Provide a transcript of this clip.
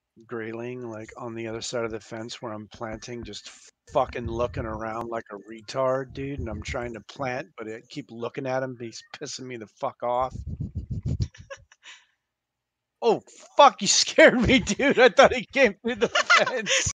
grayling, like, on the other side of the fence where I'm planting, just fucking looking around like a retard, dude, and I'm trying to plant, but I keep looking at him, he's pissing me the fuck off. Oh, fuck, you scared me, dude. I thought he came through the fence.